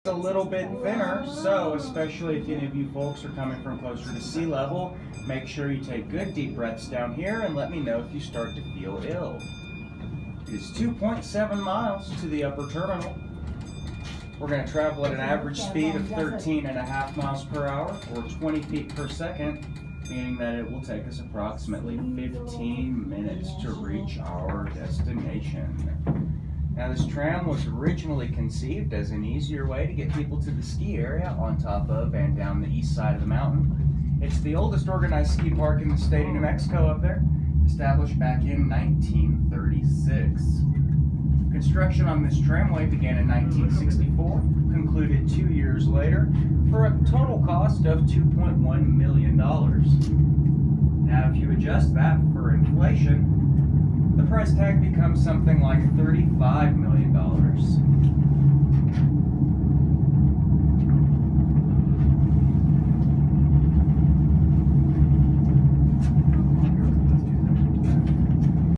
a little bit thinner, so especially if any of you folks are coming from closer to sea level, make sure you take good deep breaths down here and let me know if you start to feel ill. It is 2.7 miles to the upper terminal. We're going to travel at an average speed of 13.5 miles per hour or 20 feet per second, meaning that it will take us approximately 15 minutes to reach our destination. Now, this tram was originally conceived as an easier way to get people to the ski area on top of and down the east side of the mountain. It's the oldest organized ski park in the state of New Mexico up there, established back in 1936. Construction on this tramway began in 1964, concluded 2 years later, for a total cost of $2.1 million. Now, if you adjust that for inflation, the price tag becomes something like $35 million.